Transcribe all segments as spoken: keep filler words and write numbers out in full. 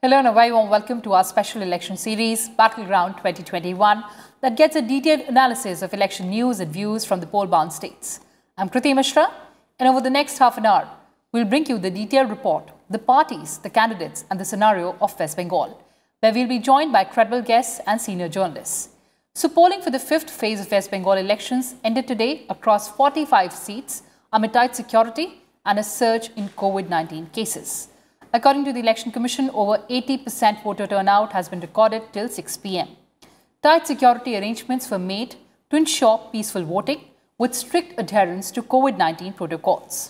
Hello and a very warm welcome to our special election series, Battleground twenty twenty-one, that gets a detailed analysis of election news and views from the poll-bound states. I'm Kriti Mishra, and over the next half an hour, we'll bring you the detailed report, the parties, the candidates, and the scenario of West Bengal, where we'll be joined by credible guests and senior journalists. So polling for the fifth phase of West Bengal elections ended today across forty-five seats amid tight security and a surge in COVID nineteen cases. According to the Election Commission, over eighty percent voter turnout has been recorded till six p m Tight security arrangements were made to ensure peaceful voting with strict adherence to COVID nineteen protocols.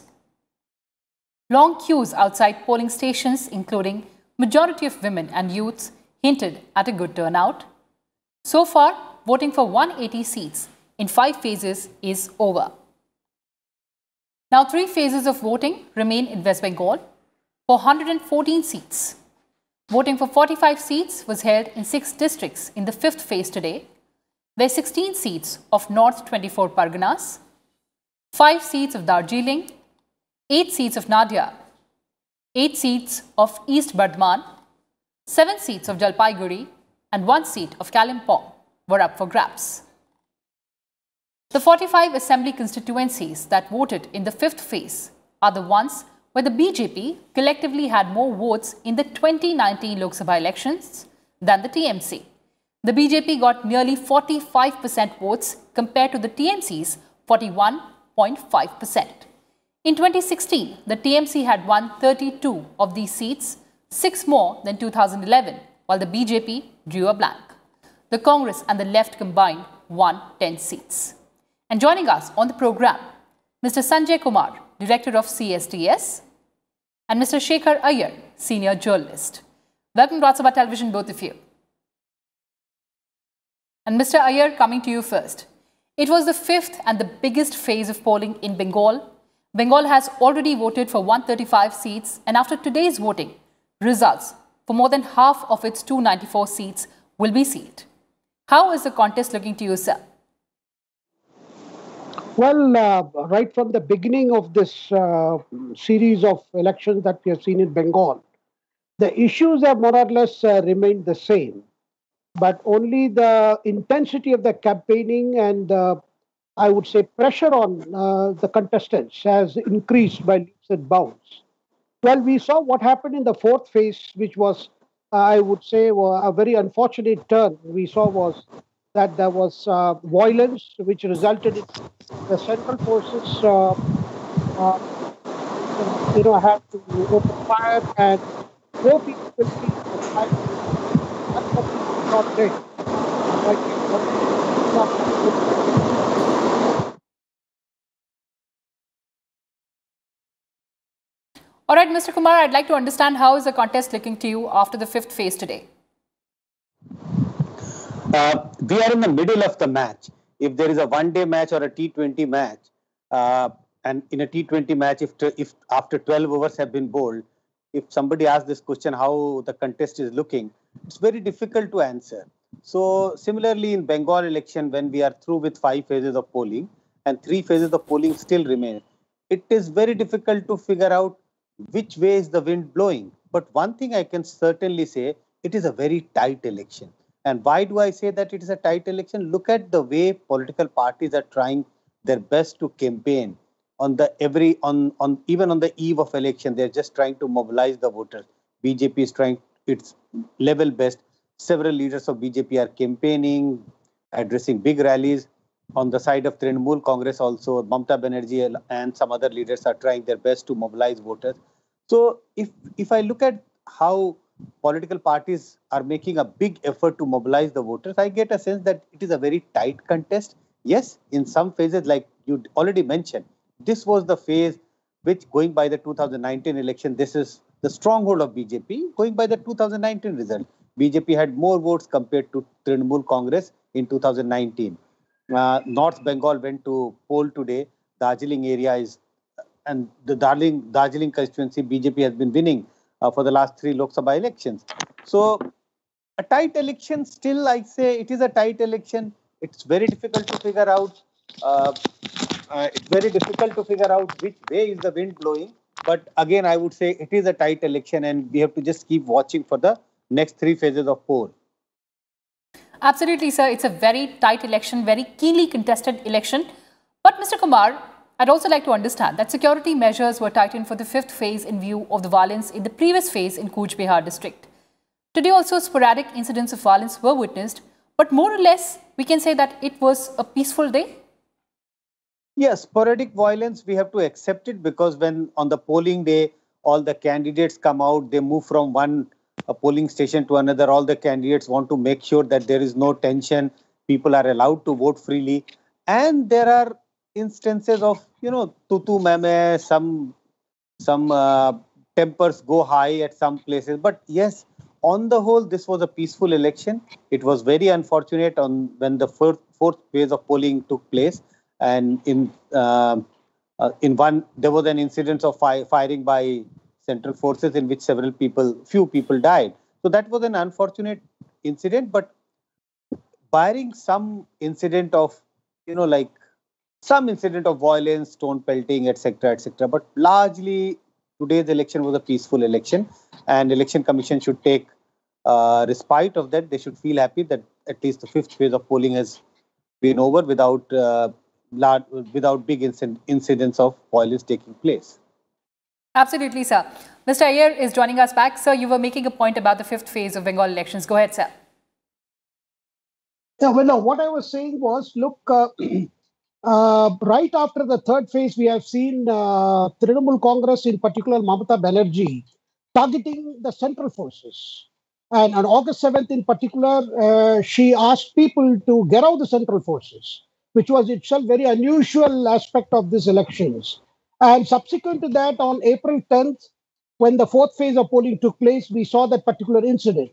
Long queues outside polling stations, including majority of women and youths, hinted at a good turnout. So far, voting for one hundred eighty seats in five phases is over. Now, three phases of voting remain in West Bengal for one hundred fourteen seats. Voting for forty-five seats was held in six districts in the fifth phase today, where sixteen seats of North twenty-four Parganas, five seats of Darjeeling, eight seats of Nadia, eight seats of East Bardhaman, seven seats of Jalpaiguri, and one seat of Kalimpong were up for grabs. The forty-five assembly constituencies that voted in the fifth phase are the ones where the B J P collectively had more votes in the twenty nineteen Lok Sabha elections than the T M C. The B J P got nearly forty-five percent votes compared to the T M C's forty-one point five percent. In twenty sixteen, the T M C had won thirty-two of these seats, six more than two thousand eleven, while the B J P drew a blank. The Congress and the left combined won ten seats. And joining us on the program, Mister Sanjay Kumar, Director of C S T S, and Mister Shekhar Iyer, Senior Journalist. Welcome to Rajya Sabha Television, both of you. And Mister Iyer, coming to you first. It was the fifth and the biggest phase of polling in Bengal. Bengal has already voted for one hundred thirty-five seats, and after today's voting, results for more than half of its two hundred ninety-four seats will be sealed. How is the contest looking to you, sir? Well, uh, right from the beginning of this uh, series of elections that we have seen in Bengal, the issues have more or less uh, remained the same, but only the intensity of the campaigning and uh, I would say pressure on uh, the contestants has increased by leaps and bounds. Well, we saw what happened in the fourth phase, which was, uh, I would say, a very unfortunate turn we saw was that there was uh, violence, which resulted in the central forces, uh, uh, you know, had to open fire and four people will be fired. That's what we not did. All right, Mister Kumar, I'd like to understand how is the contest looking to you after the fifth phase today? Uh, we are in the middle of the match. If there is a one-day match or a T twenty match, uh, and in a T twenty match, if if after twelve overs have been bowled, if somebody asks this question, how the contest is looking, it's very difficult to answer. So similarly, in Bengal election, when we are through with five phases of polling and three phases of polling still remain, it is very difficult to figure out which way is the wind blowing. But one thing I can certainly say, it is a very tight election. And why do I say that it is a tight election? Look at the way political parties are trying their best to campaign on the every on on even on the eve of election. They're just trying to mobilize the voters. B J P is trying its level best. Several leaders of B J P are campaigning, addressing big rallies. On the side of Trinamool Congress also, Mamata Banerjee and some other leaders are trying their best to mobilize voters. So if if I look at how political parties are making a big effort to mobilize the voters, I get a sense that it is a very tight contest. Yes, in some phases, like you already mentioned, this was the phase which, going by the two thousand nineteen election, this is the stronghold of B J P. Going by the two thousand nineteen result, B J P had more votes compared to Trinamool Congress in two thousand nineteen. Uh, North Bengal went to poll today. Darjeeling area is, and the Darjeeling, Darjeeling constituency, B J P has been winning Uh, for the last three Lok Sabha elections. So a tight election, still I say it is a tight election. It's very difficult to figure out. Uh, uh, it's very difficult to figure out which way is the wind blowing. But again, I would say it is a tight election and we have to just keep watching for the next three phases of poll. Absolutely, sir. It's a very tight election, very keenly contested election. But Mister Kumar, I'd also like to understand that security measures were tightened for the fifth phase in view of the violence in the previous phase in Cooch Behar district. Today also sporadic incidents of violence were witnessed, but more or less we can say that it was a peaceful day. Yes, sporadic violence, we have to accept it because when on the polling day, all the candidates come out, they move from one a polling station to another. All the candidates want to make sure that there is no tension. People are allowed to vote freely. And there are instances of, you know, tutu meme, some, some uh, tempers go high at some places. But yes, on the whole, this was a peaceful election. It was very unfortunate on when the fourth, fourth phase of polling took place. And in uh, uh, in one, there was an incident of fi firing by central forces in which several people, few people died. So that was an unfortunate incident, but barring some incident of, you know, like some incident of violence, stone pelting, et cetera, et cetera. But largely, today's election was a peaceful election, and Election Commission should take uh, respite of that. They should feel happy that at least the fifth phase of polling has been over without uh, large, without big inc incidents of violence taking place. Absolutely, sir. Mister Iyer is joining us back. Sir, you were making a point about the fifth phase of Bengal elections. Go ahead, sir. Yeah, well, no, what I was saying was, look, uh, uh, right after the third phase, we have seen uh, Trinamool Congress, in particular Mamata Banerjee, targeting the central forces. And on August seventh in particular, uh, she asked people to get out the central forces, which was itself very unusual aspect of these elections. And subsequent to that, on April tenth, when the fourth phase of polling took place, we saw that particular incident.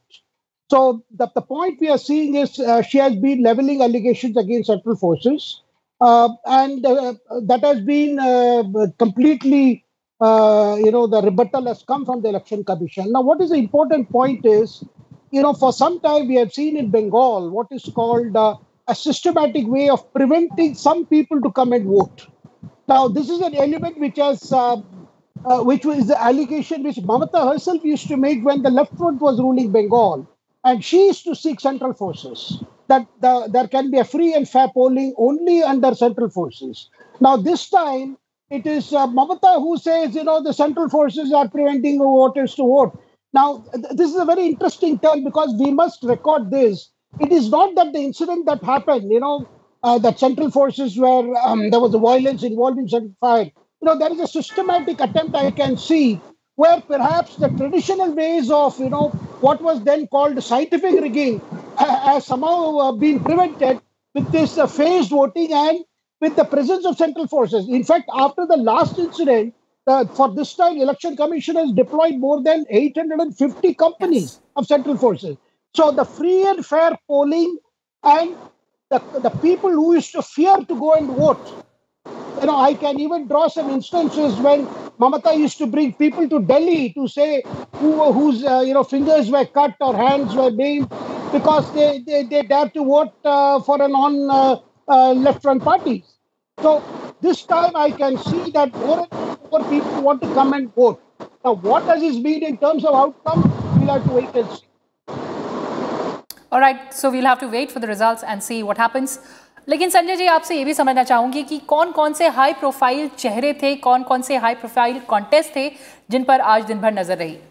So the, the point we are seeing is uh, she has been leveling allegations against central forces. Uh, and uh, that has been uh, completely, uh, you know, the rebuttal has come from the Election Commission. Now, what is the important point is, you know, for some time we have seen in Bengal what is called uh, a systematic way of preventing some people to come and vote. Now, this is an element which has, uh, uh, which was the allegation which Mamata herself used to make when the left front was ruling Bengal. And she used to seek central forces, that the, there can be a free and fair polling only under central forces. Now, this time, it is uh, Mamata who says, you know, the central forces are preventing voters to vote. Now, th this is a very interesting turn because we must record this. It is not that the incident that happened, you know, uh, that central forces were, um, there was a violence involving central fire. You know, there is a systematic attempt I can see where perhaps the traditional ways of, you know, what was then called scientific rigging uh, has somehow uh, been prevented with this uh, phased voting and with the presence of central forces. In fact, after the last incident, uh, for this time, Election Commission has deployed more than eight hundred fifty companies yes. of central forces. So the free and fair polling and the, the people who used to fear to go and vote. You know, I can even draw some instances when Mamata used to bring people to Delhi to say who, whose uh, you know fingers were cut or hands were maimed because they, they, they dared to vote uh, for a non-left uh, uh, front parties. So this time I can see that more and more people want to come and vote. Now, what does this mean in terms of outcome? We'll have to wait and see. All right, so we'll have to wait for the results and see what happens. लेकिन संजय जी आपसे ये भी समझना चाहूंगी कि कौन कौन से हाई प्रोफाइल चेहरे थे, कौन कौन से हाई प्रोफाइल कॉन्टेस्ट थे जिन पर आज दिन भर नजर रही।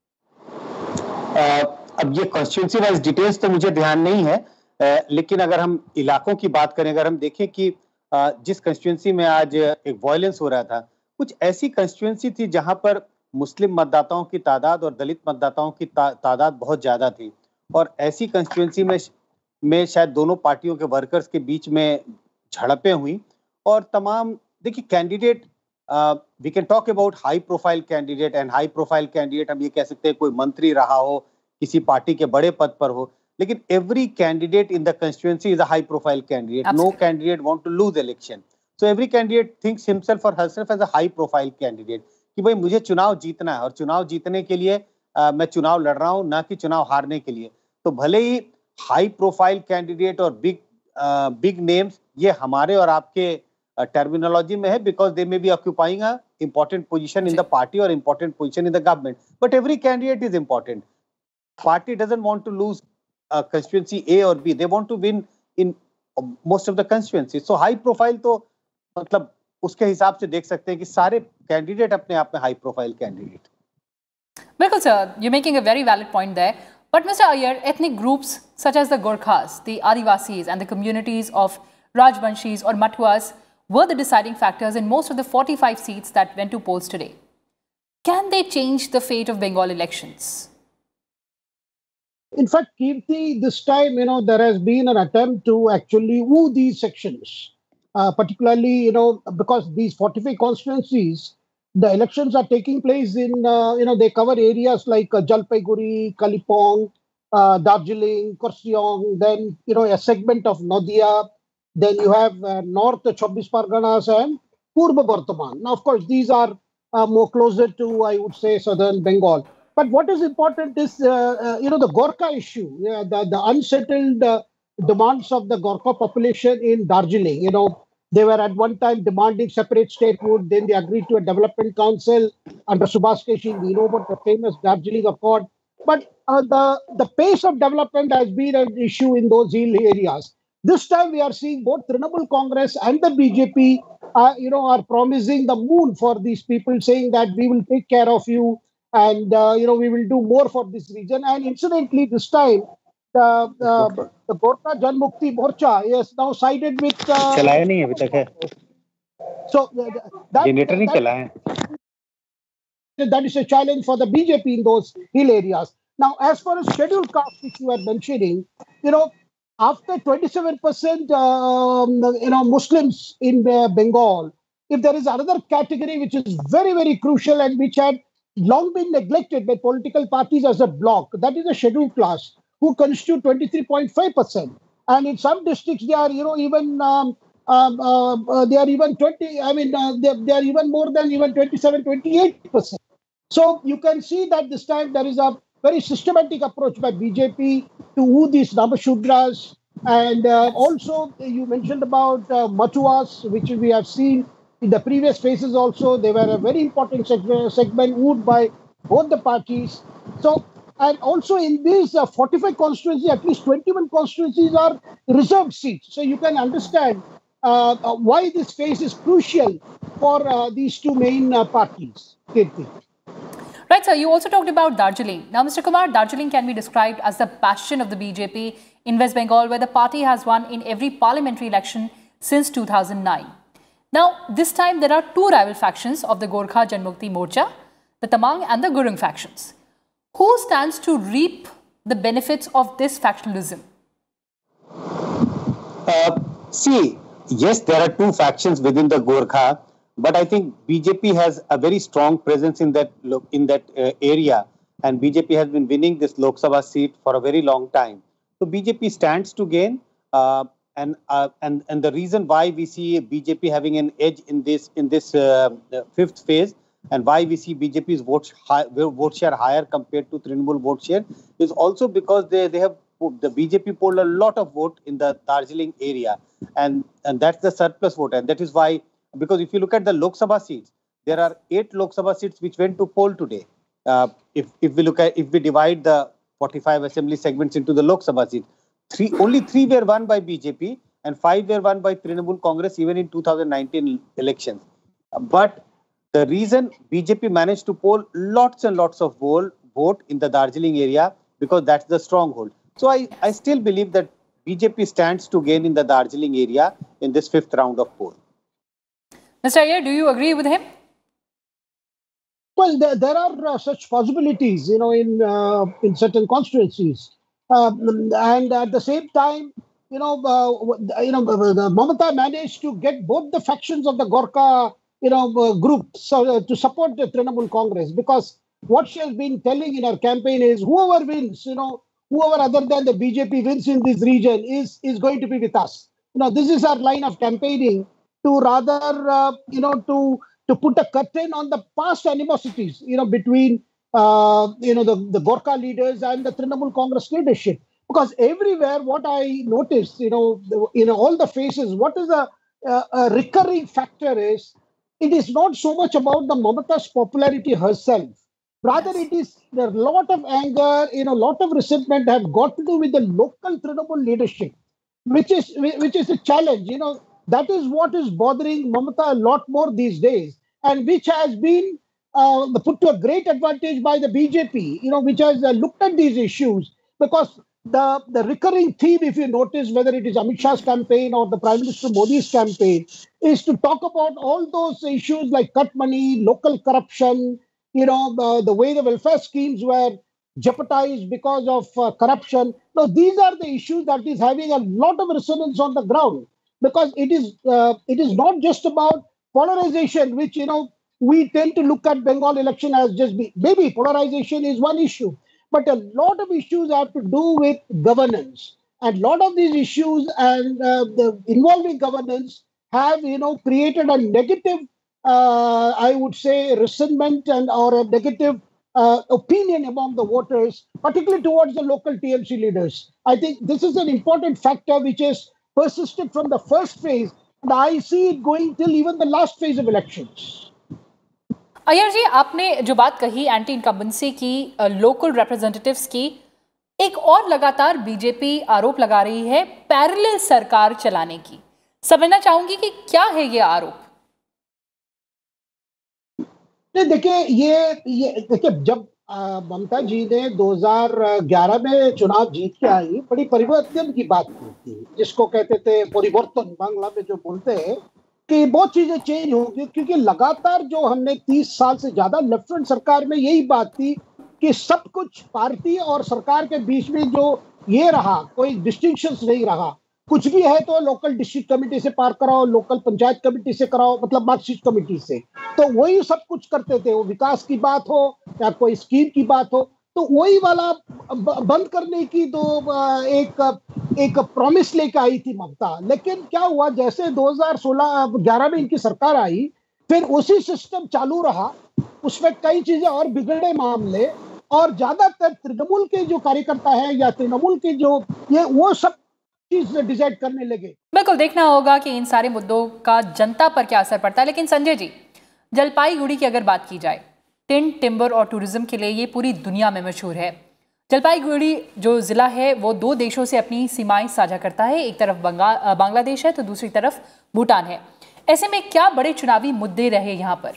uh, अब ये कॉन्स्टिट्यूंसी वाइज डिटेल्स तो मुझे ध्यान नहीं है, uh, लेकिन अगर हम इलाकों की बात करें, अगर हम देखें कि uh, जिस कॉन्स्टिट्यूंसी में आज एक वायलेंस हो रहा था, कुछ ऐसी कॉन्स्टिट्यूंसी थी जहां पर मुस्लिम मतदाताओं की तादाद और दलित मतदाताओं की ता, तादाद बहुत ज्यादा थी, और ऐसी कॉन्स्टिट्यूंसी में में शायद दोनों पार्टियों के वर्कर्स के बीच में झड़पें हुई और तमाम, देखिए candidate, we can talk about high profile candidate and high profile candidate, हम ये कह सकते हैं कोई मंत्री रहा हो, किसी पार्टी के बड़े पद पर हो, लेकिन every candidate in the constituency is a high profile candidate. No candidate want to lose election, so every candidate thinks himself और herself as a high profile candidate कि भाई मुझे चुनाव जीतना है और चुनाव जीतने के लिए uh, मैं चुनाव लड़ रहा हूँ, ना कि चुनाव हारने के लिए. तो भले ही हाई प्रोफाइल कैंडिडेट और बिग बिग नेम्स ये हमारे और आपके टर्मिनोलॉजी में है, because they may be occupying a important position in the party or important position in the government. But every candidate is important. Party doesn't want to lose uh, constituency A or B. They want to win in uh, most of the constituencies. So high profile तो मतलब उसके हिसाब से देख सकते हैं कि सारे candidate अपने आप में high profile candidate. Bilkul sir, you're making a very valid point there. But Mister Iyer, ethnic groups such as the Gorkhas, the Adivasis and the communities of Rajbanshis or Matuas were the deciding factors in most of the forty-five seats that went to polls today. Can they change the fate of Bengal elections? In fact, Kirti, this time, you know, there has been an attempt to actually woo these sections, uh, particularly, you know, because these forty-five constituencies, the elections are taking place in, uh, you know, they cover areas like uh, Jalpaiguri, Kalipong, uh, Darjeeling, Kurseong, then, you know, a segment of Nadia, then you have uh, North Chaubish Parganas and Purba Bardhaman. Now, of course, these are uh, more closer to, I would say, southern Bengal. But what is important is, uh, uh, you know, the Gorkha issue, yeah, the, the unsettled uh, demands of the Gorkha population in Darjeeling. You know, they were at one time demanding separate statehood. Then they agreed to a development council under Subhash Keshi. We know about the famous Darjeeling Accord. But uh, the, the pace of development has been an issue in those hill areas. This time we are seeing both Trinamool Congress and the B J P, uh, you know, are promising the moon for these people, saying that we will take care of you. And, uh, you know, we will do more for this region. And incidentally, this time, the, uh, the Gorkha Janmukti Morcha is now sided with... Uh, चलाया नहीं अभी तक है. So, uh, that, Generator नहीं चलाया. That is a challenge for the B J P in those hill areas. Now, as far as scheduled caste, which you are mentioning, you know, after twenty-seven percent, um, you know, Muslims in uh, Bengal, if there is another category which is very, very crucial and which had long been neglected by political parties as a bloc, that is a scheduled class, who constitute twenty-three point five percent. And in some districts, they are, you know, even um, um, uh, uh, they are even twenty. I mean, uh, they, they are even more than even twenty-seven, twenty-eight percent. So you can see that this time there is a very systematic approach by B J P to woo these Namashudras. And uh, also, you mentioned about uh, Matuas, which we have seen in the previous phases also. They were a very important segment, segment wooed by both the parties. So, and also in these uh, forty-five constituencies, at least twenty-one constituencies are reserved seats. So you can understand uh, uh, why this phase is crucial for uh, these two main uh, parties. Kirti. Right, sir. You also talked about Darjeeling. Now, Mister Kumar, Darjeeling can be described as the bastion of the B J P in West Bengal, where the party has won in every parliamentary election since two thousand nine. Now, this time there are two rival factions of the Gorkha Janmukti Morcha, the Tamang and the Gurung factions. Who stands to reap the benefits of this factionalism? Uh, see, yes, there are two factions within the Gorkha. But I think B J P has a very strong presence in that in that uh, area, and B J P has been winning this Lok Sabha seat for a very long time. So B J P stands to gain, uh, and uh, and and the reason why we see B J P having an edge in this in this uh, fifth phase, and why we see B J P's vote high, vote share higher compared to Trinamool vote share, is also because they they have the B J P polled a lot of vote in the Darjeeling area, and and that's the surplus vote, and that is why. Because if you look at the Lok Sabha seats, there are eight Lok Sabha seats which went to poll today. Uh, if if we look at if we divide the forty-five assembly segments into the Lok Sabha seats, three only three were won by B J P and five were won by Trinamool Congress even in two thousand nineteen elections. Uh, but the reason B J P managed to poll lots and lots of vote vote in the Darjeeling area because that's the stronghold. So I I still believe that B J P stands to gain in the Darjeeling area in this fifth round of poll. Mister Iyer, do you agree with him? Well, there, there are uh, such possibilities, you know, in uh, in certain constituencies, um, and at the same time, you know, uh, you know, the Mamata managed to get both the factions of the Gorkha, you know, uh, group so, uh, to support the Trinamool Congress, because what she has been telling in her campaign is whoever wins, you know, whoever other than the B J P wins in this region is is going to be with us. You know, this is our line of campaigning. To rather, uh, you know, to to put a curtain on the past animosities, you know, between, uh, you know, the, the Gorkha leaders and the Trinamool Congress leadership. Because everywhere, what I noticed, you know, in all the phases, what is a, a, a recurring factor is it is not so much about the Mamata's popularity herself. Rather, it is a lot of anger, you know, a lot of resentment have got to do with the local Trinamool leadership, which is which is a challenge. You know, that is what is bothering Mamata a lot more these days, and which has been uh, put to a great advantage by the B J P. You know, which has uh, looked at these issues, because the the recurring theme, if you notice, whether it is Amit Shah's campaign or the Prime Minister Modi's campaign, is to talk about all those issues like cut money, local corruption, you know, uh, the way the welfare schemes were jeopardized because of uh, corruption. Now, these are the issues that is having a lot of resonance on the ground, because it is uh, it is not just about polarization, which, you know, we tend to look at Bengal election as just be, maybe polarization is one issue, but a lot of issues have to do with governance, and a lot of these issues and uh, the involving governance have, you know, created a negative, uh, I would say, resentment and or a negative uh, opinion among the voters, particularly towards the local T M C leaders. I think this is an important factor which has persisted from the first phase, and I see it going till even the last phase of elections. Iyer जी, आपने जो बात कही anti incumbency की, local representatives की, एक और लगातार BJP आरोप लगा रही है पैरेलल सरकार चलाने की। समझना चाहूंगी कि क्या है ये आरोप? नहीं, देखिए, ये ये देखिए, जब ममता जी ने दो हज़ार ग्यारह में चुनाव जीत के आई, बड़ी परिवर्तन की बात की थी, जिसको कहते थे परिवर्तन, बांग्ला में जो बोलते हैं कि बहुत चीजें चेंज होंगी, क्योंकि लगातार जो हमने तीस साल से ज्यादा लेफ्ट फ्रंट सरकार में यही बात थी कि सब कुछ पार्टी और सरकार के बीच में जो ये रहा, कोई डिस्टिंक्शंस नहीं रहा। कुछ भी है तो लोकल डिस्ट्रिक्ट कमेटी से पार कराओ, लोकल पंचायत कमेटी से कराओ, मतलब मार्कशीट कमेटी से, तो वही सब कुछ करते थे। वो विकास की बात हो या कोई स्कीम की बात हो, तो वही वाला बंद करने की तो एक एक प्रॉमिस लेके आई थी ममता। लेकिन क्या हुआ, जैसे दो हज़ार सोलह ग्यारह में इनकी सरकार आई, फिर उसी सिस्टम चालू रहा, उसमें कई चीजें और बिगड़े मामले, और ज्यादातर तृणमूल के जो कार्यकर्ता है या तृणमूल के जो ये वो सब चीज डिसाइड करने लगे। बिल्कुल देखना होगा कि इन सारे मुद्दों का जनता पर क्या असर पड़ता है। लेकिन संजय जी, जलपाईगुड़ी की अगर बात की जाए, टिन, टिम्बर और टूरिज्म के लिए ये पूरी दुनिया में मशहूर है। जलपाईगुड़ी जो जिला है वो दो देशों से अपनी सीमाएं साझा करता है, एक तरफ बंगाल बांग्लादेश है तो दूसरी तरफ भूटान है। ऐसे में क्या बड़े चुनावी मुद्दे रहे यहाँ पर?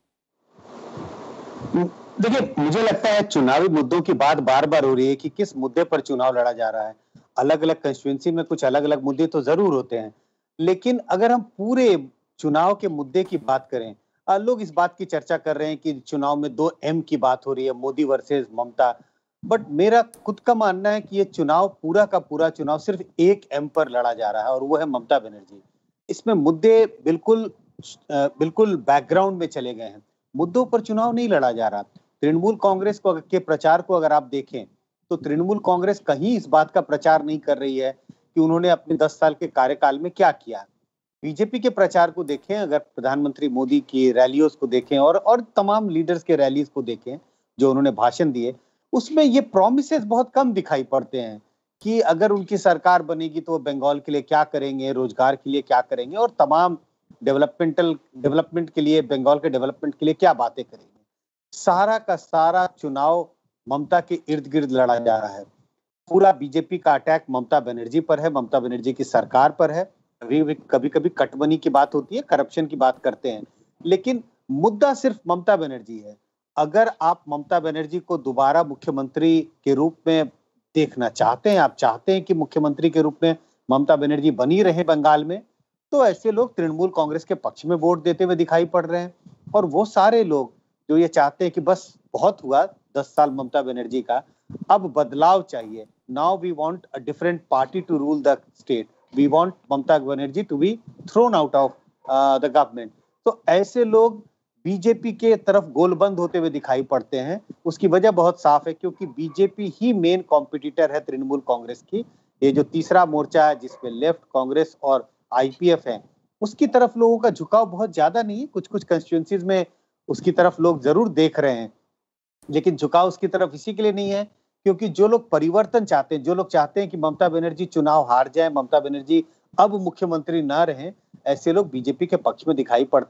देखिए, मुझे लगता है चुनावी मुद्दों की बात बार बार हो रही है कि किस मुद्दे पर चुनाव लड़ा जा रहा है। अलग अलग कंस्टिट्यूएंसी में कुछ अलग अलग मुद्दे तो जरूर होते हैं, लेकिन अगर हम पूरे चुनाव के मुद्दे की बात करें, लोग इस बात की चर्चा कर रहे हैं कि चुनाव में दो एम की बात हो रही है, मोदी वर्सेस ममता। बट मेरा खुद का मानना है कि ये चुनाव, पूरा का पूरा चुनाव सिर्फ एक एम पर लड़ा जा रहा है, और वो है ममता बनर्जी। इसमें मुद्दे बिल्कुल बिल्कुल बैकग्राउंड में चले गए हैं, मुद्दों पर चुनाव नहीं लड़ा जा रहा। तृणमूल कांग्रेस को के प्रचार को अगर आप देखें तो तृणमूल कांग्रेस कहीं इस बात का प्रचार नहीं कर रही है कि उन्होंने अपने दस साल के कार्यकाल में क्या किया। बीजेपी के प्रचार को देखें, अगर प्रधानमंत्री मोदी की रैलियों को देखें और और तमाम लीडर्स के रैलीज को देखें जो उन्होंने भाषण दिए, उसमें ये प्रॉमिसेस बहुत कम दिखाई पड़ते हैं कि अगर उनकी सरकार बनेगी तो वो बंगाल के लिए क्या करेंगे, रोजगार के लिए क्या करेंगे, और तमाम डेवलपमेंटल डेवलपमेंट के लिए, बंगाल के डेवलपमेंट के लिए क्या बातें करेंगे। सारा का सारा चुनाव ममता के इर्द गिर्द लड़ा जा रहा है। पूरा बीजेपी का अटैक ममता बनर्जी पर है, ममता बनर्जी की सरकार पर है। कभी कभी कभी कटमनी की बात होती है, करप्शन की बात करते हैं, लेकिन मुद्दा सिर्फ ममता बनर्जी है। अगर आप ममता बनर्जी को दोबारा मुख्यमंत्री के रूप में देखना चाहते हैं, आप चाहते हैं कि मुख्यमंत्री के रूप में ममता बनर्जी बनी रहे बंगाल में, तो ऐसे लोग तृणमूल कांग्रेस के पक्ष में वोट देते हुए दिखाई पड़ रहे हैं। और वो सारे लोग जो ये चाहते हैं कि बस बहुत हुआ दस साल ममता बनर्जी का, अब बदलाव चाहिए, now we want a different party to rule the state, we want Mamata Banerjee to be thrown out of the government, तो ऐसे लोग बीजेपी के तरफ गोलबंद होते हुए दिखाई पड़ते हैं। उसकी वजह बहुत साफ है, क्योंकि बीजेपी ही मेन कॉम्पिटिटर है तृणमूल कांग्रेस की। ये जो तीसरा मोर्चा है जिसमें लेफ्ट, कांग्रेस और आईपीएफ है, उसकी तरफ लोगों का झुकाव बहुत ज्यादा नहीं है। कुछ कुछ कंस्टिट्यूएंसीज में उसकी तरफ लोग जरूर देख रहे हैं, लेकिन झुकाव उसकी तरफ इसी के लिए नहीं है क्योंकि जो लोग परिवर्तन चाहते हैं, जो लोग चाहते हैं कि ममता बनर्जी चुनाव हार जाए, ममता बनर्जी अब मुख्यमंत्री ना रहे, ऐसे लोग बीजेपी के पक्ष में दिखाई पड़ते हैं।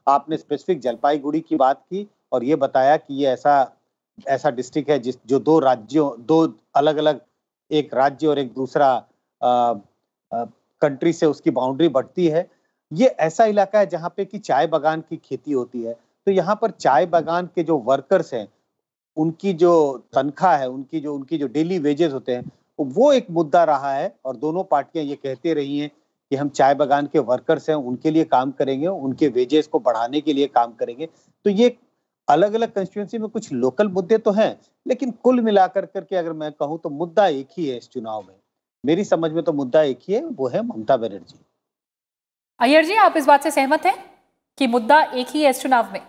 आपने स्पेसिफिक जलपाईगुड़ी की बात की और ये बताया कि ये ऐसा ऐसा डिस्ट्रिक्ट है जिस जो दो राज्यों दो अलग अलग एक राज्य और एक दूसरा कंट्री से उसकी बाउंड्री बढ़ती है। ये ऐसा इलाका है जहाँ पे कि चाय बागान की खेती होती है, तो यहाँ पर चाय बागान के जो वर्कर्स हैं उनकी जो तनख्वाह है, उनकी जो उनकी जो डेली वेजेस होते हैं, वो एक मुद्दा रहा है और दोनों पार्टियां ये कहते रही हैं कि हम चाय बागान के वर्कर्स हैं उनके लिए काम करेंगे, उनके वेजेस को बढ़ाने के लिए काम करेंगे। तो ये अलग अलग कंस्टिट्यूंसी में कुछ लोकल मुद्दे तो हैं, लेकिन कुल मिलाकर करके अगर मैं कहूं तो मुद्दा एक ही है इस चुनाव में। मेरी समझ में तो मुद्दा एक ही है, वो है ममता बनर्जी। अय्यर जी, आप इस बात से सहमत हैं कि मुद्दा एक ही है इस चुनाव में?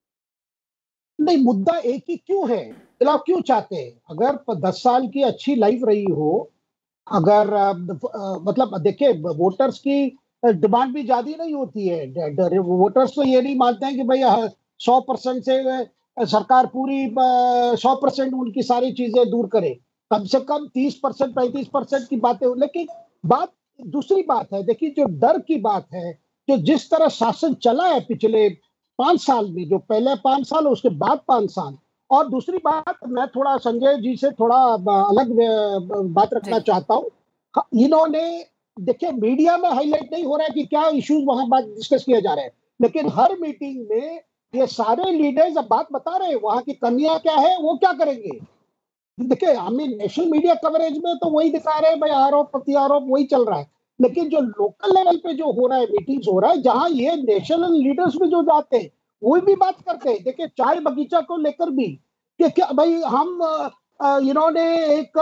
नहीं, मुद्दा एक ही क्यों है? बदलाव क्यों चाहते हैं? अगर दस साल की अच्छी लाइफ रही हो, अगर आ, आ, मतलब देखिए, वोटर्स की डिमांड भी ज्यादा नहीं होती है। वोटर्स तो ये नहीं मानते हैं कि भाई सौ परसेंट से सरकार पूरी सौ परसेंट उनकी सारी चीजें दूर करे, कम से कम तीस परसेंट पैंतीस परसेंट की बातें। लेकिन बात दूसरी बात है, देखिए जो डर की बात है, जो जिस तरह शासन चला है पिछले पांच साल में, जो पहले पांच साल उसके बाद पांच साल, और दूसरी बात, मैं थोड़ा संजय जी से थोड़ा अलग बात रखना चाहता हूँ। इन्होंने देखिए, मीडिया में हाईलाइट नहीं हो रहा है कि क्या इश्यूज वहां बात डिस्कस किया जा रहा है, लेकिन हर मीटिंग में ये सारे लीडर्स अब बात बता रहे हैं वहां की कमियां क्या है, वो क्या करेंगे। देखिए, हमें नेशनल मीडिया कवरेज में तो वही दिखा रहे हैं भाई, आरोप प्रत्यारोप वही चल रहा है, लेकिन जो लोकल लेवल पे जो हो रहा है, मीटिंग्स हो रहा है, जहां ये नेशनल लीडर्स भी जो जाते हैं वो भी बात करते हैं। देखिए, चाय बगीचा को लेकर भी कि क्या भाई, हम इन्होंने एक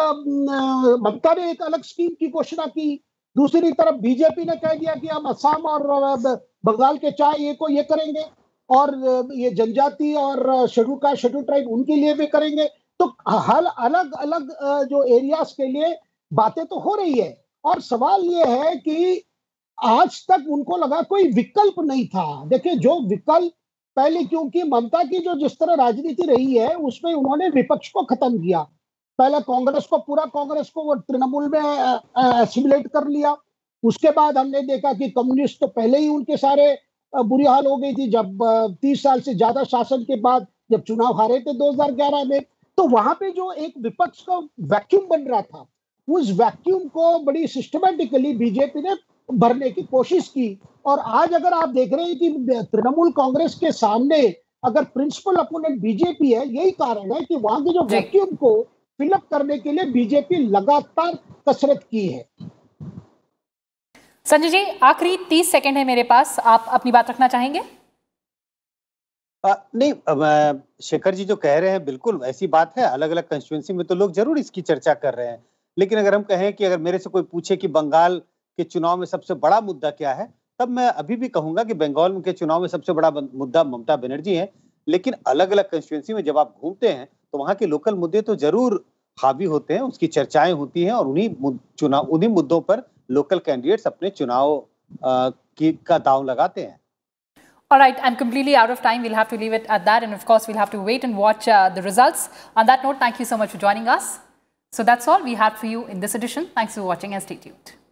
ममता ने एक अलग स्कीम की घोषणा की, दूसरी तरफ बीजेपी ने कह दिया कि हम असम और बंगाल के चाय ये को ये करेंगे, और ये जनजाति और शेड्यूल कास्ट शेड्यूल ट्राइब उनके लिए भी करेंगे। तो हर अलग अलग जो एरियाज के लिए बातें तो हो रही है, और सवाल ये है कि आज तक उनको लगा कोई विकल्प नहीं था। देखिए, जो विकल्प पहले, क्योंकि ममता की जो जिस तरह राजनीति रही है उसमें उन्होंने विपक्ष को खत्म किया। पहले कांग्रेस को, पूरा कांग्रेस को वो तृणमूल में एसिमिलेट कर लिया। उसके बाद हमने देखा कि कम्युनिस्ट तो पहले ही उनके सारे बुरी हाल हो गई थी, जब तीस साल से ज्यादा शासन के बाद जब चुनाव हारे थे दो हज़ार ग्यारह में, तो वहां पे जो एक विपक्ष का वैक्यूम बन रहा था, उस वैक्यूम को बड़ी सिस्टमैटिकली बीजेपी ने भरने की कोशिश की। और आज अगर आप देख रहे हैं कि तृणमूल कांग्रेस के सामने अगर प्रिंसिपल अपोनेंट बीजेपी है, यही कारण है कि वहां के जो वैक्यूम को फिलअप करने के लिए बीजेपी लगातार कसरत की है। संजय जी, आखिरी तीस सेकंड है मेरे पास, आप अपनी बात रखना चाहेंगे? आ, नहीं, आ, शेखर जी जो कह रहे हैं बिल्कुल ऐसी बात है। अलग अलग कंस्टिट्यूंसी में तो लोग जरूर इसकी चर्चा कर रहे हैं, लेकिन अगर हम कहें कि अगर मेरे से कोई पूछे कि बंगाल के चुनाव में सबसे बड़ा मुद्दा क्या है, तब मैं अभी भी कहूंगा कि बंगाल के चुनाव में सबसे बड़ा मुद्दा ममता बनर्जी है। लेकिन अलग अलग कंस्टिट्यूंसी में जब आप घूमते हैं तो वहां के लोकल मुद्दे तो जरूर हावी होते हैं, उसकी चर्चाएं होती हैं, और उन्हीं चुनाव उन्हीं मुद्दों पर लोकल कैंडिडेट्स अपने चुनाव की का दांव लगाते हैं। All right, I'm completely out of time. We'll have to leave it at that, and of course, we'll have to wait and watch uh, the results. On that note, thank you so much for joining us. So that's all we had for you in this edition. Thanks for watching and stay tuned.